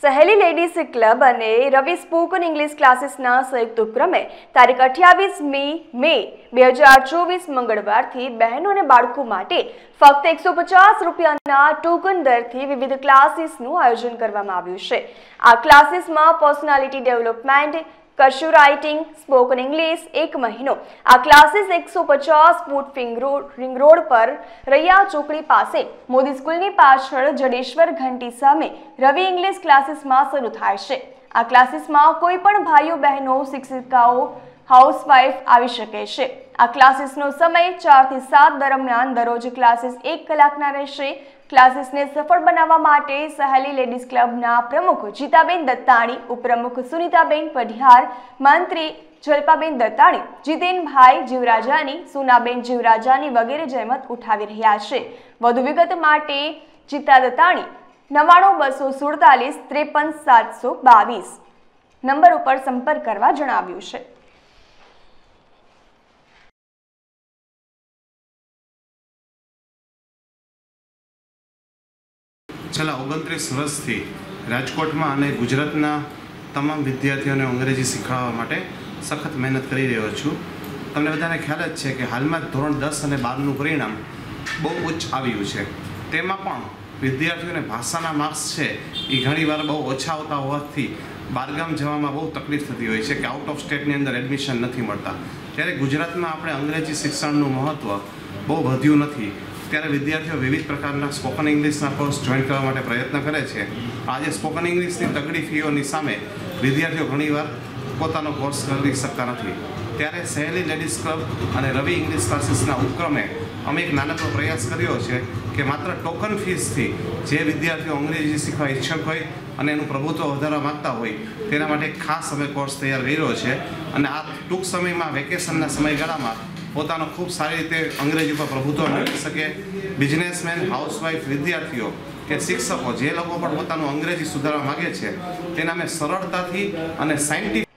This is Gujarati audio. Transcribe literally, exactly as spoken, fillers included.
સહેલી લેડીઝ ક્લબ અને રવિ સ્પોકન ઇંગ્લિશ ક્લાસીસના સંયુક્ત ઉપક્રમે તારીખ અઠ્યાવીસમી મે બે હજાર ચોવીસ મંગળવારથી બહેનો અને બાળકો માટે ફક્ત એકસો પચાસ રૂપિયાના ટોકન દરથી વિવિધ ક્લાસીસનું આયોજન કરવામાં આવ્યું છે। આ ક્લાસીસમાં personality development, cursive writing, spoken English એક મહિનો। આ ક્લાસીસ એકસો પચાસ ફૂટ રિંગ રોડ પર રૈયા ચોકડી પાસે મોદી સ્કૂલની પાછળ જડેશ્વર ઘંટી સામે રવિ ઇંગ્લિશ ક્લાસીસમાં શરૂ થાય છે। આ ક્લાસીસમાં કોઈ પણ ભાઈઓ બહેનો શિક્ષિકાઓ હાઉસવાઇફ આવી શકે છે। આ ક્લાસીસનો સમય ચાર થી સાત દરમિયાન દરરોજ ક્લાસીસ એક કલાકના રહેશે। ક્લાસીસને સફળ બનાવવા માટે સહેલી લેડીઝ ક્લબના પ્રમુખ જીતાબેન દત્તાણી, ઉપપ્રમુખ સુનિતાબેન પઢિયાર, મંત્રી જલ્પાબેન દત્તાણી, જીતેનભાઈ જીવરાજાની, સુનાબેન જીવરાજાની વગેરે જહેમત ઉઠાવી રહ્યા છે। વધુ વિગત માટે જીતા દત્તાણી નવાણું બસો સુડતાલીસ ત્રેપન સાતસો બાવીસ નંબર ઉપર સંપર્ક કરવા જણાવ્યું છે। છેલ્લા ઓગણત્રીસ વર્ષથી રાજકોટમાં અને ગુજરાતના તમામ વિદ્યાર્થીઓને અંગ્રેજી શીખવાડવા માટે સખત મહેનત કરી રહ્યો છું। તમને બધાને ખ્યાલ જ છે કે હાલમાં ધોરણ દસ અને બારનું પરિણામ બહુ ઉચ્ચ આવ્યું છે। તેમાં પણ વિદ્યાર્થીઓને ભાષાના માર્ક્સ છે એ ઘણીવાર બહુ ઓછા આવતા હોવાથી બહારગામ જવામાં બહુ તકલીફ થતી હોય છે કે આઉટ ઓફ સ્ટેટની અંદર એડમિશન નથી મળતા। ત્યારે ગુજરાતમાં આપણે અંગ્રેજી શિક્ષણનું મહત્ત્વ બહુ વધ્યું નથી। ત્યારે વિદ્યાર્થીઓ વિવિધ પ્રકારના સ્પોકન ઇંગ્લિશના કોર્સ જોઈન કરવા માટે પ્રયત્ન કરે છે। આજે સ્પોકન ઇંગ્લિશની તગડી ફીઓની સામે વિદ્યાર્થીઓ ઘણીવાર પોતાનો કોર્સ કરી શકતા નથી। ત્યારે સહેલી લેડીઝ ક્લબ અને રવિ ઇંગ્લિશ ક્લાસીસના ઉપક્રમે અમે એક નાનકડો પ્રયાસ કર્યો છે કે માત્ર ટોકન ફીસથી જે વિદ્યાર્થીઓ અંગ્રેજી શીખવા ઈચ્છુક હોય અને એનું પ્રભુત્વ વધારવા માગતા હોય તેના માટે ખાસ અમે કોર્સ તૈયાર કર્યો છે। અને આ ટૂંક સમયમાં વેકેશનના સમયગાળામાં પોતાનો ખૂબ સારી રીતે અંગ્રેજી ઉપર પ્રભુત્વ મેળવી શકે। બિઝનેસમેન, હાઉસવાઇફ, વિદ્યાર્થીઓ કે શિક્ષકો જે લોકો પણ પોતાનું અંગ્રેજી સુધારવા માગે છે તેના અમે સરળતાથી અને સાયન્ટિફિક